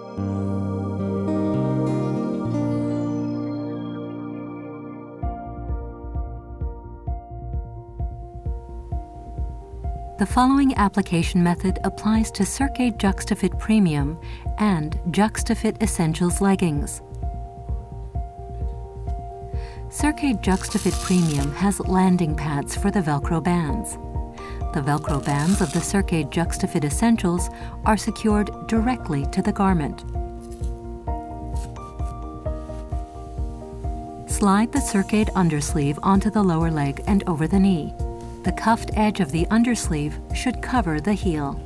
The following application method applies to Circaid Juxtafit Premium and Juxtafit Essentials leggings. Circaid Juxtafit Premium has landing pads for the Velcro bands. The Velcro bands of the Circaid Juxtafit Essentials are secured directly to the garment. Slide the Circaid undersleeve onto the lower leg and over the knee. The cuffed edge of the undersleeve should cover the heel.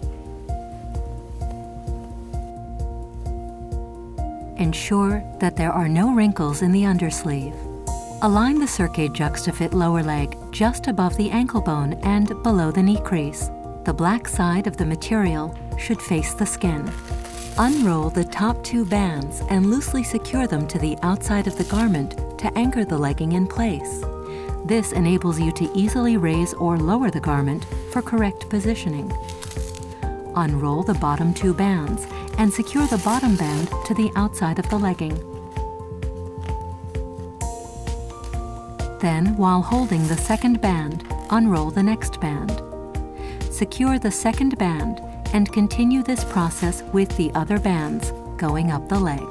Ensure that there are no wrinkles in the undersleeve. Align the Circaid Juxtafit lower leg just above the ankle bone and below the knee crease. The black side of the material should face the skin. Unroll the top two bands and loosely secure them to the outside of the garment to anchor the legging in place. This enables you to easily raise or lower the garment for correct positioning. Unroll the bottom two bands and secure the bottom band to the outside of the legging. Then, while holding the second band, unroll the next band. Secure the second band and continue this process with the other bands going up the leg.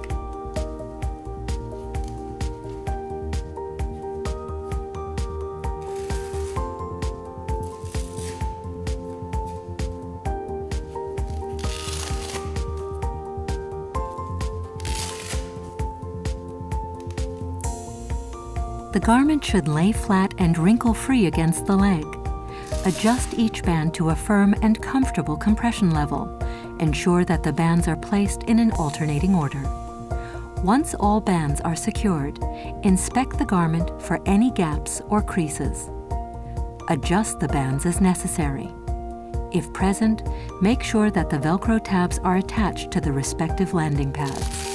The garment should lay flat and wrinkle-free against the leg. Adjust each band to a firm and comfortable compression level. Ensure that the bands are placed in an alternating order. Once all bands are secured, inspect the garment for any gaps or creases. Adjust the bands as necessary. If present, make sure that the Velcro tabs are attached to the respective landing pads.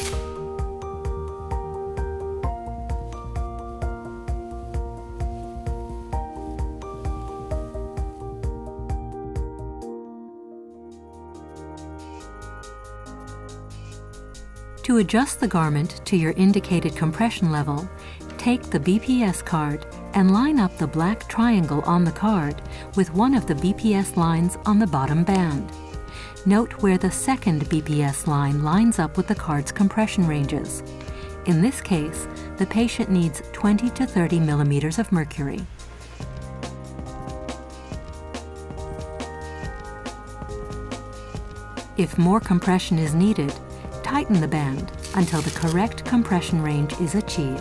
To adjust the garment to your indicated compression level, take the BPS card and line up the black triangle on the card with one of the BPS lines on the bottom band. Note where the second BPS line lines up with the card's compression ranges. In this case, the patient needs 20 to 30 millimeters of mercury. If more compression is needed, tighten the band until the correct compression range is achieved.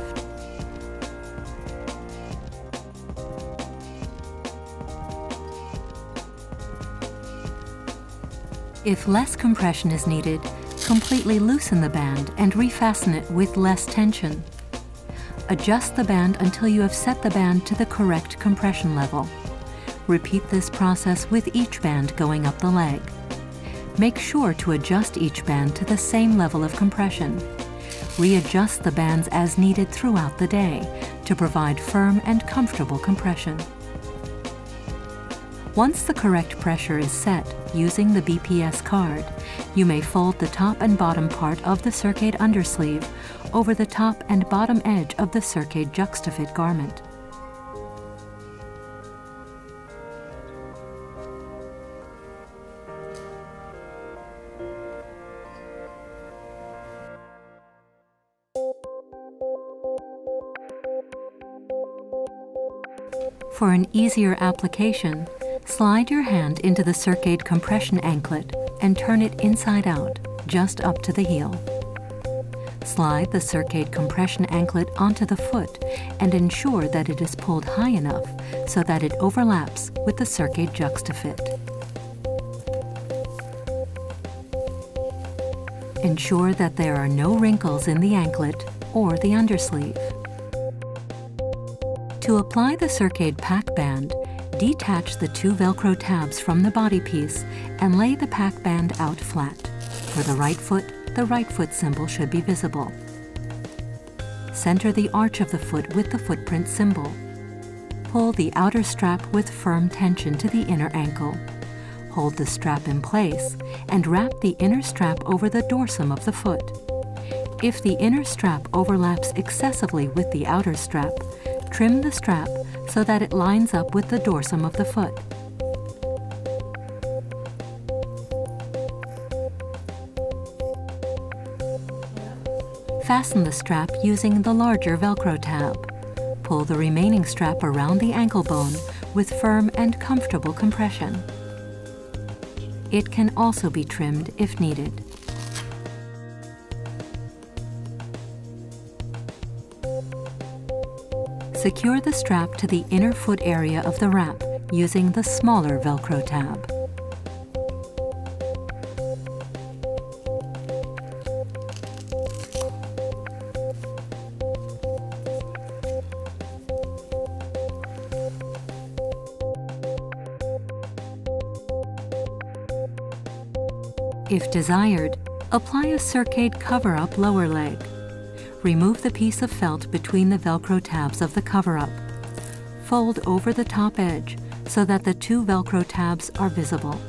If less compression is needed, completely loosen the band and refasten it with less tension. Adjust the band until you have set the band to the correct compression level. Repeat this process with each band going up the leg. Make sure to adjust each band to the same level of compression. Readjust the bands as needed throughout the day to provide firm and comfortable compression. Once the correct pressure is set using the BPS card, you may fold the top and bottom part of the Circaid undersleeve over the top and bottom edge of the Circaid Juxtafit garment. For an easier application, slide your hand into the Circaid compression anklet and turn it inside out, just up to the heel. Slide the Circaid compression anklet onto the foot and ensure that it is pulled high enough so that it overlaps with the Circaid Juxtafit. Ensure that there are no wrinkles in the anklet or the undersleeve. To apply the Circaid pack band, detach the two Velcro tabs from the body piece and lay the pack band out flat. For the right foot symbol should be visible. Center the arch of the foot with the footprint symbol. Pull the outer strap with firm tension to the inner ankle. hold the strap in place and wrap the inner strap over the dorsum of the foot. If the inner strap overlaps excessively with the outer strap, trim the strap so that it lines up with the dorsum of the foot. Fasten the strap using the larger Velcro tab. Pull the remaining strap around the ankle bone with firm and comfortable compression. It can also be trimmed if needed. Secure the strap to the inner foot area of the wrap using the smaller Velcro tab. If desired, apply a circaid cover-up lower leg. Remove the piece of felt between the Velcro tabs of the cover-up. Fold over the top edge so that the two Velcro tabs are visible.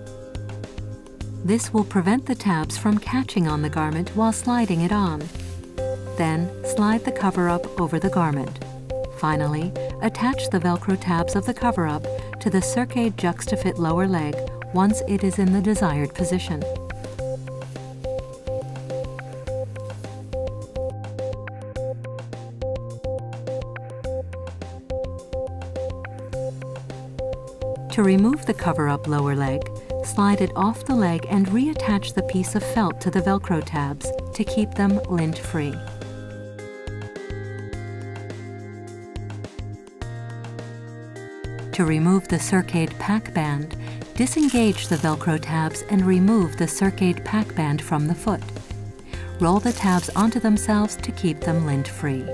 This will prevent the tabs from catching on the garment while sliding it on. Then, slide the cover-up over the garment. Finally, attach the Velcro tabs of the cover-up to the circaid juxtafit lower leg once it is in the desired position. To remove the cover-up lower leg, slide it off the leg and reattach the piece of felt to the Velcro tabs to keep them lint-free. To remove the circaid pack band, disengage the Velcro tabs and remove the circaid pack band from the foot. Roll the tabs onto themselves to keep them lint-free.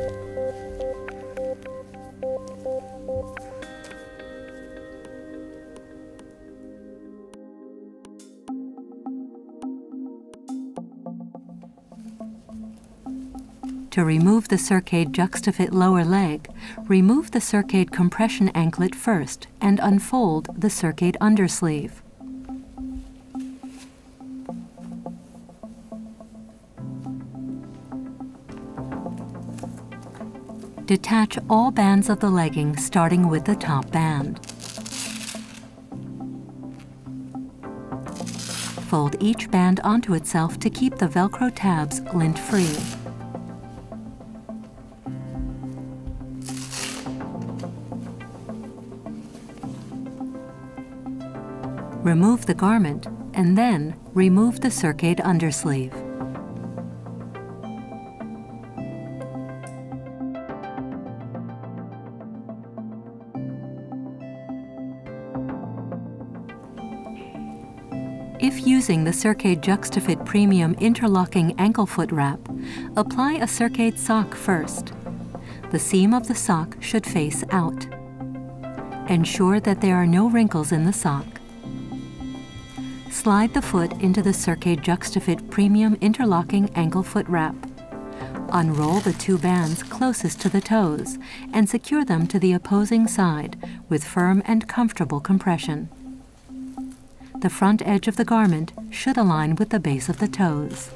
To remove the circaid juxtafit lower leg, remove the circaid compression anklet first and unfold the circaid undersleeve. Detach all bands of the legging starting with the top band. Fold each band onto itself to keep the Velcro tabs lint-free. Remove the garment and then remove the circaid undersleeve. If using the circaid juxtafit premium interlocking ankle foot wrap, apply a circaid sock first. The seam of the sock should face out. Ensure that there are no wrinkles in the sock. Slide the foot into the circaid juxtafit premium interlocking ankle foot wrap. Unroll the two bands closest to the toes and secure them to the opposing side with firm and comfortable compression. The front edge of the garment should align with the base of the toes.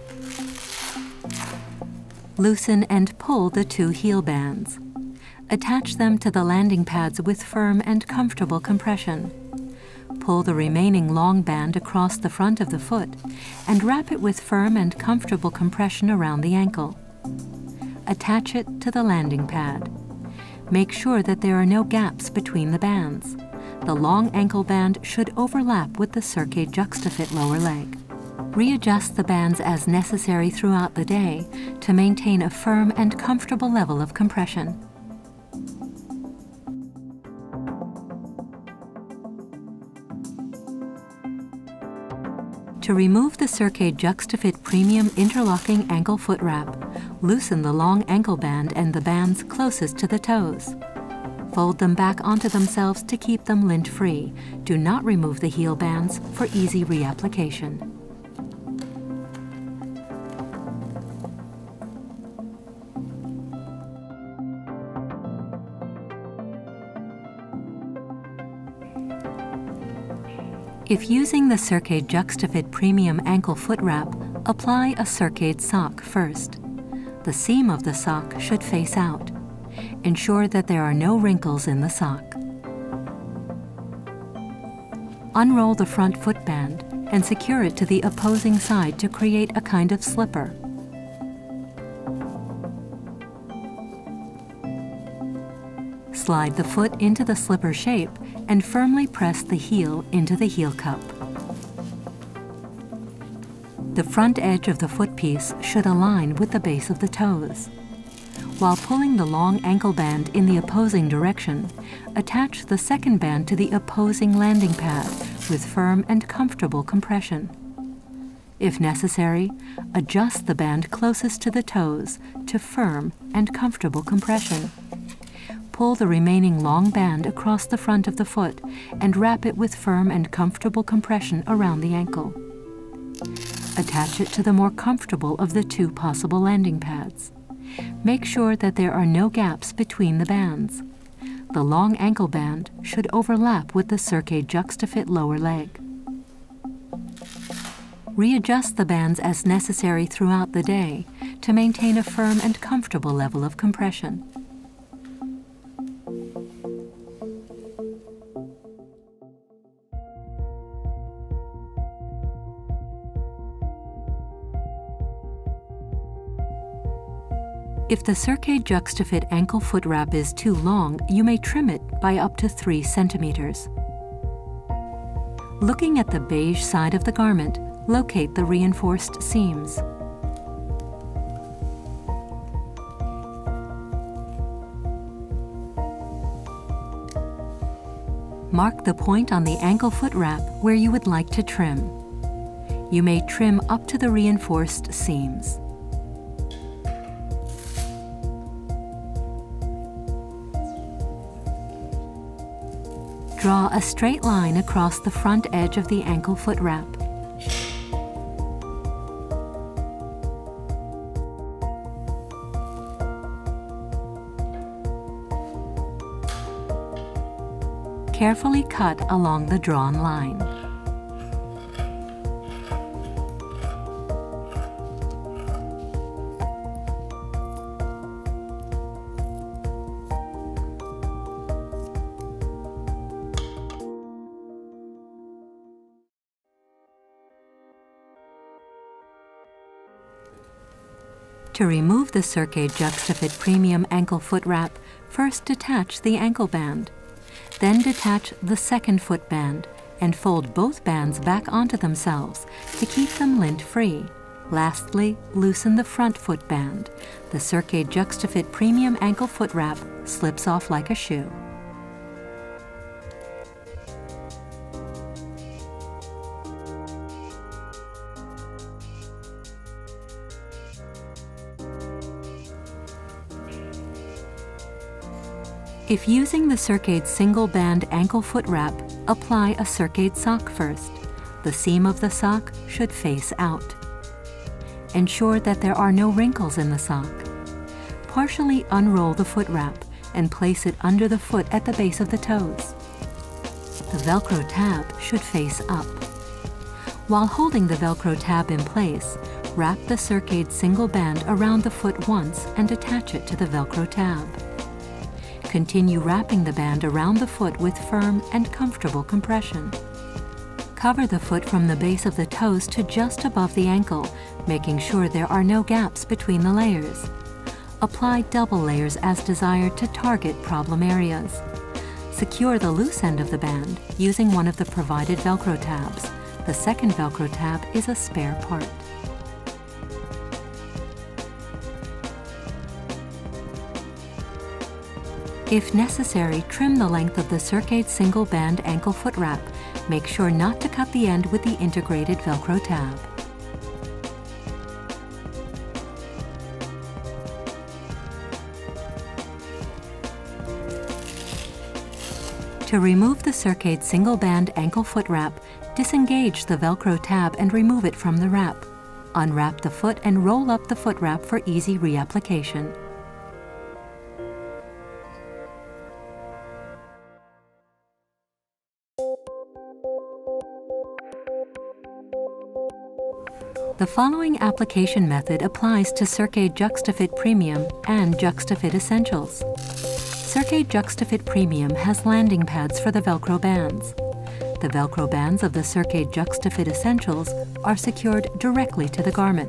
Loosen and pull the two heel bands. Attach them to the landing pads with firm and comfortable compression. Pull the remaining long band across the front of the foot and wrap it with firm and comfortable compression around the ankle. Attach it to the landing pad. Make sure that there are no gaps between the bands. The long ankle band should overlap with the circaid juxtafit lower leg. Readjust the bands as necessary throughout the day to maintain a firm and comfortable level of compression. To remove the circaid juxtafit premium interlocking ankle foot wrap, loosen the long ankle band and the bands closest to the toes. Fold them back onto themselves to keep them lint-free. Do not remove the heel bands for easy reapplication. If using the Circaid Juxtafit Premium Ankle Foot Wrap, apply a Circaid sock first. The seam of the sock should face out. Ensure that there are no wrinkles in the sock. Unroll the front footband and secure it to the opposing side to create a kind of slipper. Slide the foot into the slipper shape and firmly press the heel into the heel cup. The front edge of the foot piece should align with the base of the toes. While pulling the long ankle band in the opposing direction, attach the second band to the opposing landing pad with firm and comfortable compression. If necessary, adjust the band closest to the toes to firm and comfortable compression. Pull the remaining long band across the front of the foot and wrap it with firm and comfortable compression around the ankle. Attach it to the more comfortable of the two possible landing pads. Make sure that there are no gaps between the bands. The long ankle band should overlap with the Circaid Juxtafit lower leg. Readjust the bands as necessary throughout the day to maintain a firm and comfortable level of compression. If the Circaid Juxtafit ankle foot wrap is too long, you may trim it by up to 3 centimeters. Looking at the beige side of the garment, locate the reinforced seams. Mark the point on the ankle foot wrap where you would like to trim. You may trim up to the reinforced seams. Draw a straight line across the front edge of the ankle foot wrap. Carefully cut along the drawn line. To remove the Circaid Juxtafit Premium Ankle Foot Wrap, first detach the ankle band. Then detach the second foot band and fold both bands back onto themselves to keep them lint-free. Lastly, loosen the front foot band. The Circaid Juxtafit Premium Ankle Foot Wrap slips off like a shoe. If using the Circaid single band ankle foot wrap, apply a Circaid sock first. The seam of the sock should face out. Ensure that there are no wrinkles in the sock. Partially unroll the foot wrap and place it under the foot at the base of the toes. The Velcro tab should face up. While holding the Velcro tab in place, wrap the Circaid single band around the foot once and attach it to the Velcro tab. Continue wrapping the band around the foot with firm and comfortable compression. Cover the foot from the base of the toes to just above the ankle, making sure there are no gaps between the layers. Apply double layers as desired to target problem areas. Secure the loose end of the band using one of the provided Velcro tabs. The second Velcro tab is a spare part. If necessary, trim the length of the Circaid single band ankle foot wrap. Make sure not to cut the end with the integrated Velcro tab. To remove the Circaid single band ankle foot wrap, disengage the Velcro tab and remove it from the wrap. Unwrap the foot and roll up the foot wrap for easy reapplication. The following application method applies to Circaid Juxtafit Premium and Juxtafit Essentials. Circaid Juxtafit Premium has landing pads for the Velcro bands. The Velcro bands of the Circaid Juxtafit Essentials are secured directly to the garment.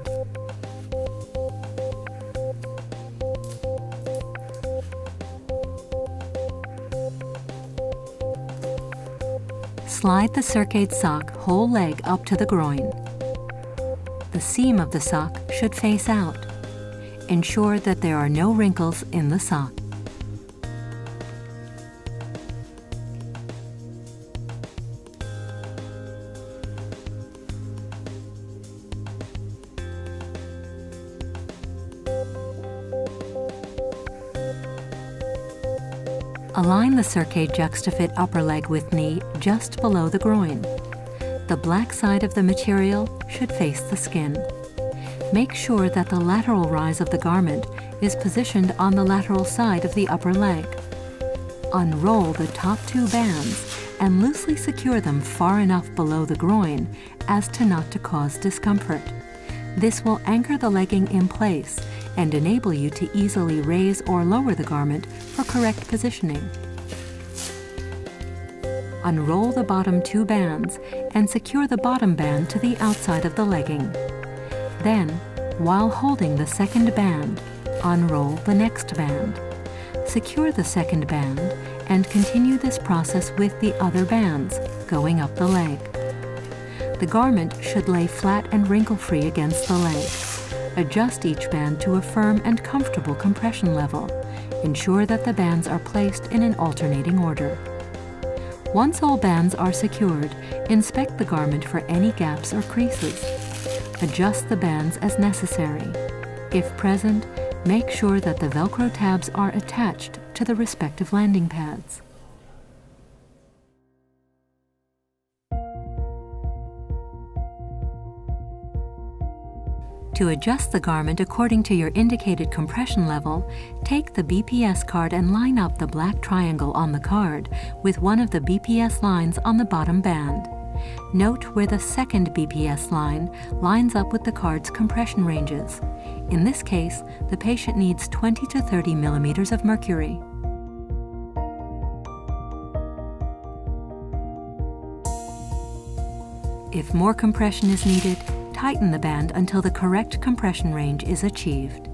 Slide the Circaid sock whole leg up to the groin. The seam of the sock should face out. Ensure that there are no wrinkles in the sock. Align the Circaid Juxtafit upper leg with knee just below the groin. The black side of the material should face the skin. Make sure that the lateral rise of the garment is positioned on the lateral side of the upper leg. Unroll the top two bands and loosely secure them far enough below the groin as to not to cause discomfort. This will anchor the legging in place and enable you to easily raise or lower the garment for correct positioning. Unroll the bottom two bands and secure the bottom band to the outside of the legging. Then, while holding the second band, unroll the next band. Secure the second band and continue this process with the other bands, going up the leg. The garment should lay flat and wrinkle-free against the leg. Adjust each band to a firm and comfortable compression level. Ensure that the bands are placed in an alternating order. Once all bands are secured, inspect the garment for any gaps or creases. Adjust the bands as necessary. If present, make sure that the Velcro tabs are attached to the respective landing pads. To adjust the garment according to your indicated compression level, take the BPS card and line up the black triangle on the card with one of the BPS lines on the bottom band. Note where the second BPS line lines up with the card's compression ranges. In this case, the patient needs 20 to 30 millimeters of mercury. If more compression is needed, tighten the band until the correct compression range is achieved.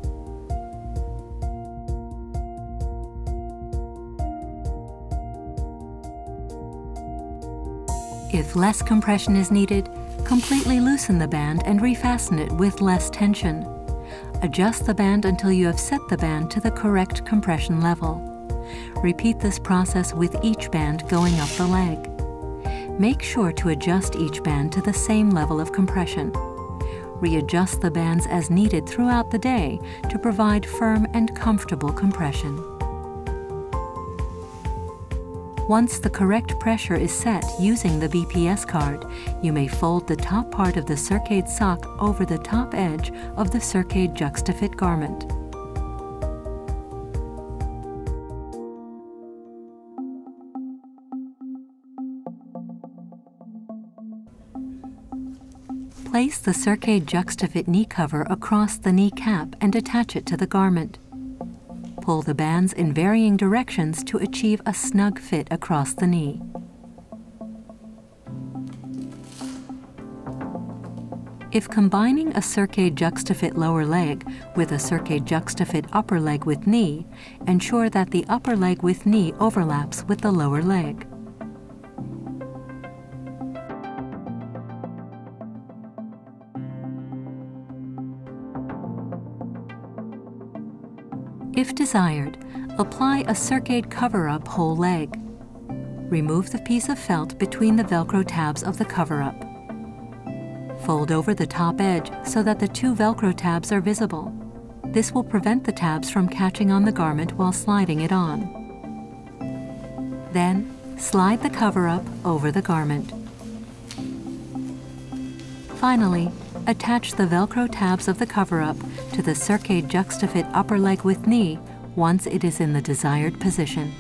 If less compression is needed, completely loosen the band and refasten it with less tension. Adjust the band until you have set the band to the correct compression level. Repeat this process with each band going up the leg. Make sure to adjust each band to the same level of compression. Readjust the bands as needed throughout the day to provide firm and comfortable compression. Once the correct pressure is set using the BPS card, you may fold the top part of the Circaid sock over the top edge of the Circaid Juxtafit garment. Place the Circaid Juxtafit knee cover across the knee cap and attach it to the garment. Pull the bands in varying directions to achieve a snug fit across the knee. If combining a Circaid Juxtafit lower leg with a Circaid Juxtafit upper leg with knee, ensure that the upper leg with knee overlaps with the lower leg. If desired, apply a Circaid cover-up whole leg. Remove the piece of felt between the Velcro tabs of the cover-up. Fold over the top edge so that the two Velcro tabs are visible. This will prevent the tabs from catching on the garment while sliding it on. Then, slide the cover-up over the garment. Finally, attach the Velcro tabs of the cover-up to the Circaid Juxtafit upper leg with knee once it is in the desired position.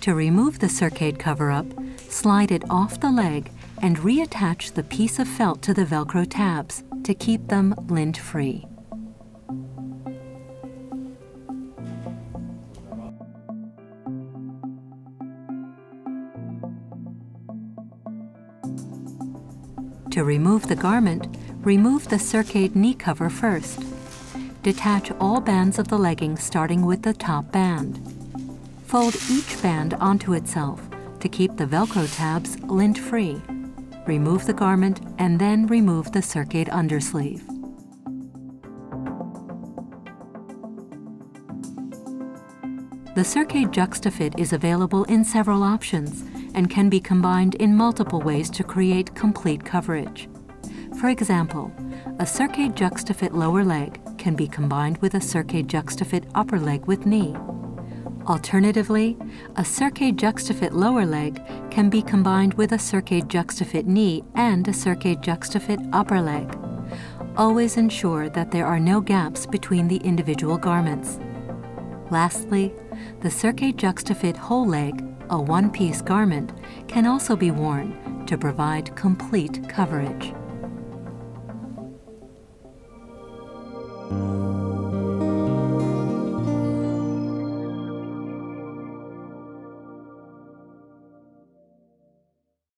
To remove the circaid cover-up, slide it off the leg and reattach the piece of felt to the Velcro tabs to keep them lint-free. To remove the garment, remove the circaid knee cover first. Detach all bands of the legging starting with the top band. Fold each band onto itself to keep the Velcro tabs lint-free. Remove the garment and then remove the circaid undersleeve. The circaid juxtafit is available in several options and can be combined in multiple ways to create complete coverage. For example, a circaid juxtafit lower leg can be combined with a circaid juxtafit upper leg with knee. Alternatively, a circaid juxtafit lower leg can be combined with a circaid juxtafit knee and a circaid juxtafit upper leg. Always ensure that there are no gaps between the individual garments. Lastly, the circaid juxtafit whole leg, a one-piece garment, can also be worn to provide complete coverage.